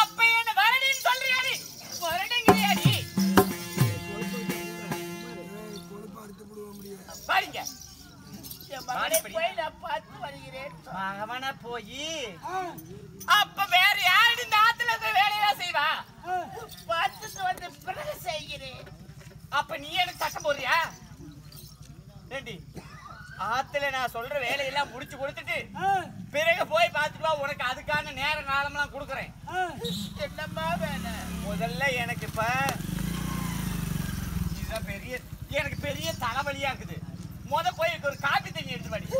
அப்ப என்ன வரடின்னு சொல்றியாடி? வரடிங்கறியாடி? பாருங்க. மகனை போய் நான் பார்த்து வருகிறேன். மகனை போய் அப்ப வேற யாரு இந்த ஆத்துல இருக்க வேலையெல்லாம் செய்வா? பார்த்துட்டு வந்து பிறகு செய்கிறேன். அப்ப நீ எனக்கு சட்டம் போடுறியா? ஏண்டி ஆத்துல நான் சொல்ற வேலையெல்லாம் முடிச்சு கொடுத்துட்டு பிறகு போய் பார்த்துட்டு வா, உனக்கு அதுக்கான நேர காலம்லாம் கொடுக்குறேன். என்னம்மா வேலை? முதல்ல எனக்கு இப்ப இதுதான் எனக்கு பெரிய தலைவலியா இருக்குது. போய் ஒரு காப்பி தண்ணி எடுத்து வாடி.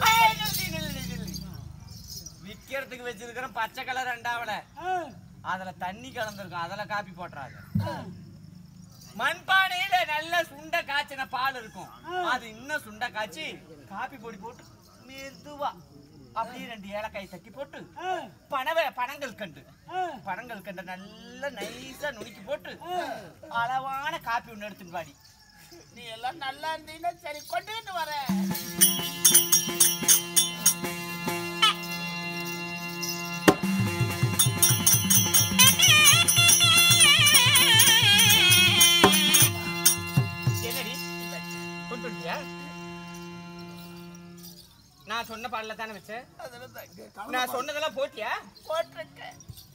விக்கிறதுக்கு வச்சிருக்கிற பச்சை கலர் ரெண்டாவல அதுல தண்ணி கலந்துருக்கும், அதுல காப்பி போட்டுறாங்க. மண்பானையில நல்ல சுண்ட காய்ச்சின பால் இருக்கும், அது இன்னும் சுண்ட காய்ச்சி காப்பி பொடி போட்டு மெதுவா அப்படியே 2 ஏலக்காய் தட்டி போட்டு பனங்கள் கண்டு நல்லா நைஸா நுணுக்கி போட்டு அளவான காப்பி ஒண்ணு எடுத்துட்டு வாடி. நீ எல்லாம் நல்லா இருந்தீங்கன்னா சரி கொண்டுட்டு வர. என்னடி கொண்டுட்டியா? நான் சொன்ன பாடல தானே வச்சேன். நான் சொன்னதெல்லாம் போட்டியா? போட்டிருக்கேன்.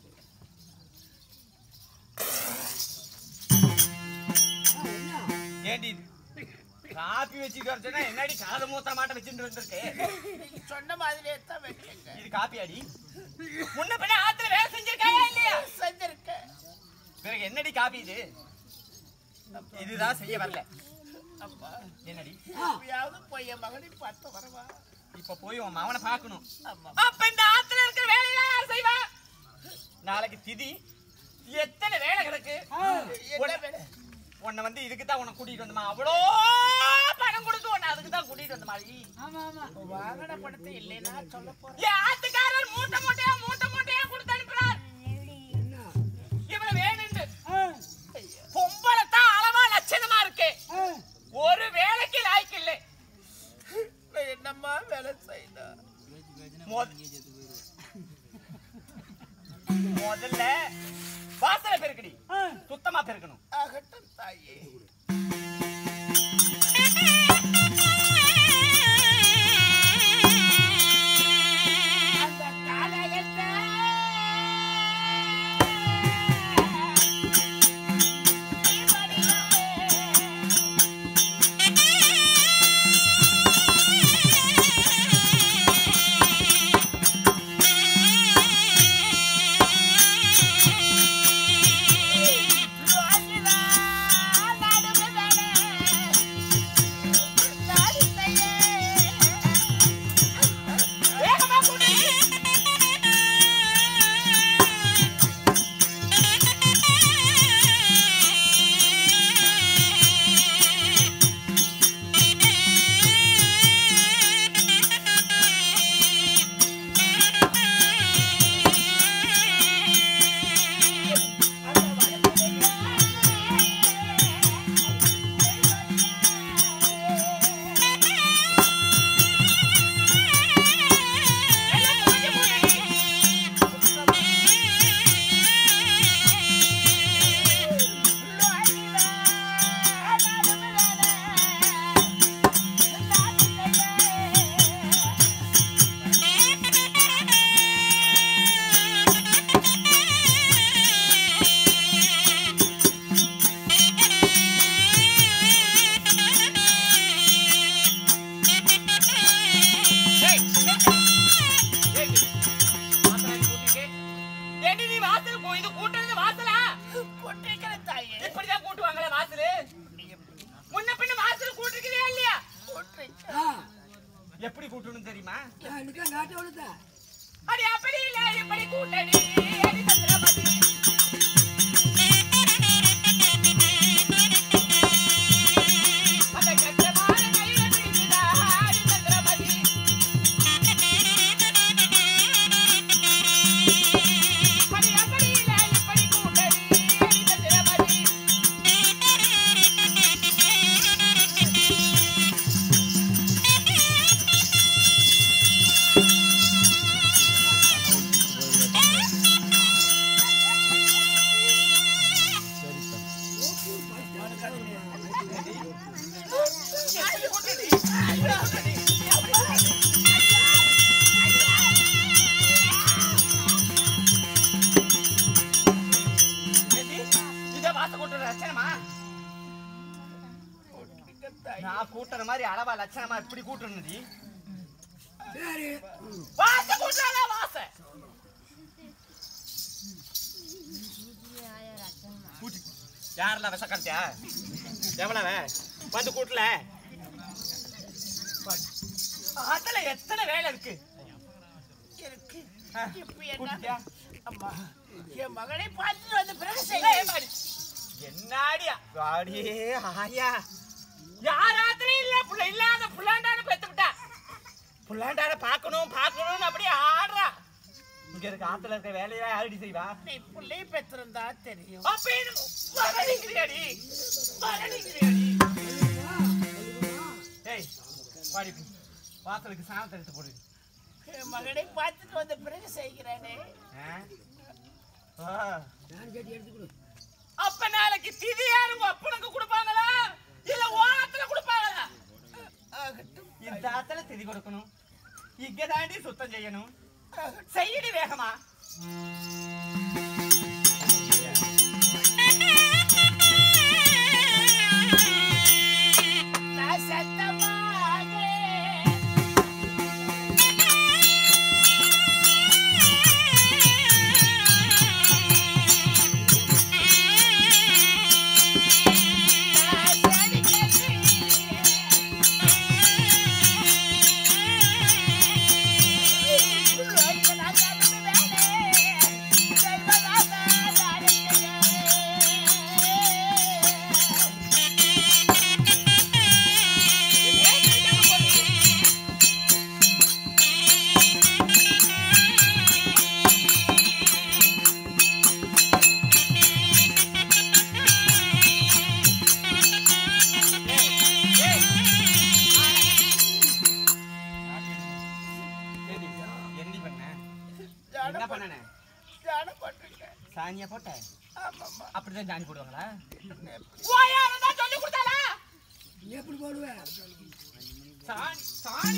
ஏண்டி காப்பி வச்சுட்டு வரச்சேன்னா என்னடி காத மூத்த மாட்ட வச்சுட்டு வந்திருக்கு? சொன்ன மாதிரியே தான் வச்சேங்க. இது காப்பி அடி. முன்ன பின்ன ஆத்துல வேலை செஞ்சிருக்காயா இல்லையா? செஞ்சிருக்கேன். பிறகு என்னடி காப்பி இது? இதுதான் செய்ய வரல. அப்பா என்னடி எப்பயாவது போய் என் மகனை பார்த்து வரவா? இப்ப போய் உன் மகனை பார்க்கணும். அப்ப இந்த ஆத்துல இருக்கிற வேலையெல்லாம் யார் செய்வா? நாளைக்கு திதி, எத்தனை வேலை கிடக்கு. உன்னை வந்து இதுக்கு தான் உன்னை கூட்டிட்டு வந்தமா, அவ்வளோ பணம் கொடுத்து உன்னை அதுக்கு தான் கூட்டிட்டு வந்த மாதிரி. வாகன பணத்தை இல்லைன்னா சொல்ல போறேன். ஆத்துக்காரர் மூட்டை மூட்டையா கொடுத்து அனுப்புறார். இவ்வளவு வேணுண்டு பொம்பளைத்தான் அளவா லட்சணமா இருக்கு, ஒரு வேலைக்கு லாய்க்கு இல்லை. என்னம்மா வேலை செய்யணும்? முதல்ல வாசலை பெருக்கடி, சுத்தமா பெருக்கணும். ஆகட்டும் தாயே. எப்படி கூட்டணும் தெரியுமா? அடி அப்படி இல்ல, இப்படி கூட்டணி அடி சந்திரமதி. அந்த கட்டமான கையில பிடிச்சுதா அடி சந்திரமதி. அடி அப்படி இல்ல, இப்படி கூட்டணி அடி சந்திரமதி. வாச கூட்டுற லட்சணமா? நான் கூட்டுற மாதிரி அளவா லட்சணமா இப்படி கூட்டுறது? வாச கூட்டுறாங்க வாச யாரெல்லாம் விஷ கட்டியா? எவ்வளவு வந்து கூட்டல? அதுல எத்தனை வேலை இருக்கு? அம்மா என் மகனை பார்த்துட்டு வந்த பிறகு என்னாடியா ஆயா யாராத்திரம் இல்ல புள்ள இல்லாத புள்ளாண்டான பெத்துக்கிட்டா. புள்ளாண்டான பாக்கணும்னு அப்படியே ஆடுறா. இங்க இருக்க ஆத்துல இருக்க வேலையா ஆடி செய்வா. நீ புள்ளைய பெற்றிருந்தா தெரியும். ஏய் பாடி வாசலுக்கு சாணத்தை எடுத்து போடு. என் மகனை பார்த்துட்டு வந்த பிறகு செய்கிறானே. அப்ப நாளைக்கு திதி யாரும் அப்பனுக்கு கொடுப்பாங்களா இல்ல ஓணத்துல கொடுப்பாங்களா? இந்த ஆத்துல திதி கொடுக்கணும், இங்க தாண்டி சுத்தம் செய்யணும். செய்யடி வேகமா. சாணியா போட்ட? அப்படிதான் சாணி போடுவாங்களா? சொல்லி கொடுத்தாளா? எப்படி போடுவேன் சாணி? சாணி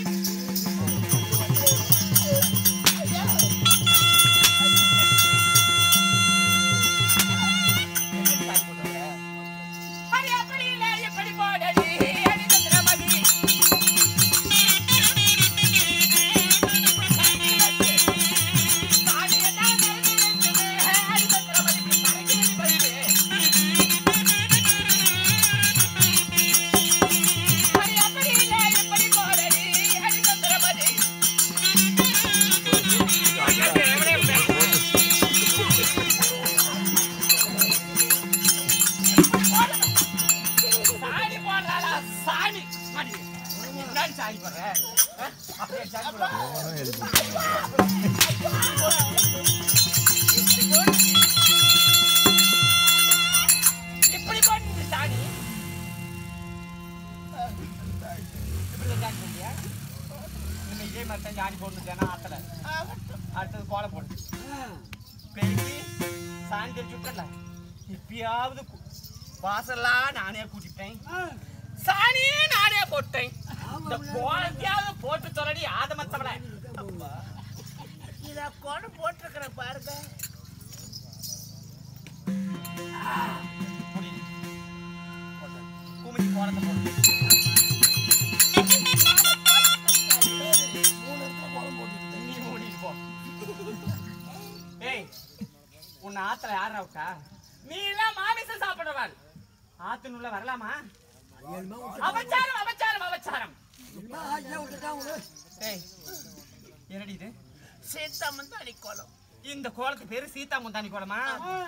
ஜானி போட்டு ஆத்தல அடுத்தது கோலம் போட்டு பெருக்கி சாணி தெளிச்சு விட்டுல. இப்பயாவது வாசல்லாம் நானே கூட்டிட்டேன், சாணியே நானே போட்டேன். இந்த கோலத்தையாவது போட்டு சொல்லடி ஆதமத்தவள. இத கோலம் போட்டிருக்கிற பாருங்க. குமிச்சி கோலத்தை போட்டு உன்னை ஆத்துல யாரா விட்டா? நீ எல்லாம் மாமிசம் சாப்பிடுவாள். ஆத்துனுள்ள வரலாமா? அபச்சாரம் அபச்சாரம் அபச்சாரம். என்னடி இது? சீதா முந்தானி கோலம். இந்த கோலத்துக்கு பேரு சீதா முந்தானி கோலமா?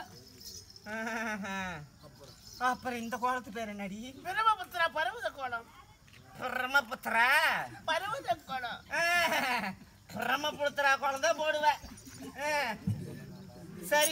அப்புறம் இந்த கோலத்து பேர் என்னடி? பிரம்மபுத்திரா பர்வத கோலம். பிரம்மபுத்திரா பர்வத கோலம். பிரம்மபுத்திரா கோலம் தான் போடுவேன். சரி,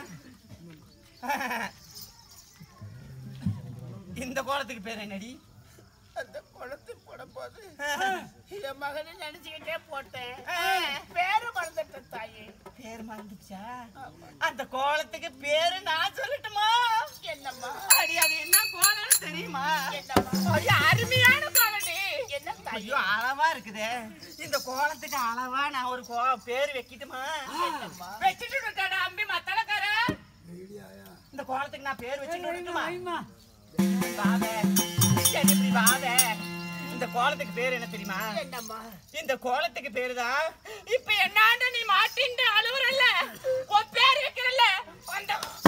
இந்த கோலத்துக்கு பேர் என்னடி? அந்த கோலத்துக்கு போடும்போது என் மகனை நினைச்சுக்கிட்டே போட்டேன். பேரு மறந்துட்டேன் தாயே. பேரு மறந்துச்சா? அந்த கோலத்துக்கு பேரு நான் சொல்லட்டுமா? என்னம்மா? அடி அது என்ன கோலம்னு தெரியுமா? என்னம்மா? அருமையான கோலடி. என்ன ஐயோ அளவா இருக்குதே. இந்த கோலத்துக்கு அளவா நான் ஒரு பேரு வைக்கட்டுமா? வச்சுட்டு விட்டாடா அம்பி மத்தளக்கார. இந்த கோலத்துக்கு நான் பேர் வச்சுட்டுமா? வாவே, இப்படி வாவே. இந்த கோலத்துக்கு பேர் என்ன தெரியுமா? என்னம்மா? இந்த கோலத்துக்கு பேருதான் இப்ப என்னாண்ட நீ மாட்டின்ற அழுவுறல்ல, உன் பேர் வைக்கிறல்ல அந்த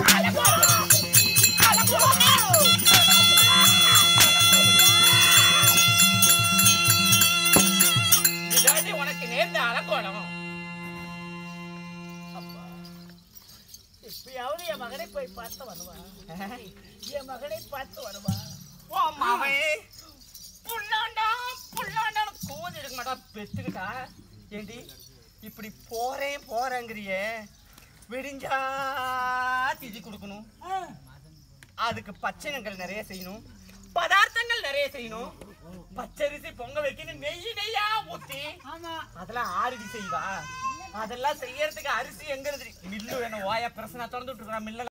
இதாண்டி உனக்கு நேர்ந்த அலங்கோலம். எப்பயாவது என் மகனை போய் பார்த்து வருவா. என் மகனை பார்த்து வருவா. ஓ மாமே புள்ளாண்டா புள்ளாண்டான்னு கோதி இருக்க மாட்டா பெத்துக்கிட்டா. ஏண்டி இப்படி போறேங்கிறியே, விடிஞ்சா திதி கொடுக்கணும், அதுக்கு பச்சைனங்கள் நிறைய செய்யணும், பதார்த்தங்கள் நிறைய செய்யணும், பச்சரிசி பொங்க வைக்கணும், நெய்யா ஊத்தி அதெல்லாம் ஆறுடி செய்வா. அதெல்லாம் செய்யறதுக்கு அரிசி எங்க இருந்து மில்லு வேணும்? ஓயா பிரசனா திறந்து விட்டுருக்கா மில்ல